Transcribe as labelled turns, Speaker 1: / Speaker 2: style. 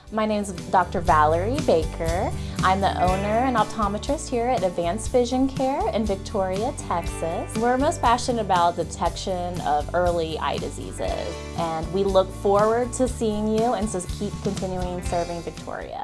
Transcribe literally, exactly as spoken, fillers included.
Speaker 1: My name is Doctor Valerie Baker. I'm the owner and optometrist here at Advanced Vision Care in Victoria, Texas. We're most passionate about detection of early eye diseases, and we look forward to seeing you and to keep continuing serving Victoria.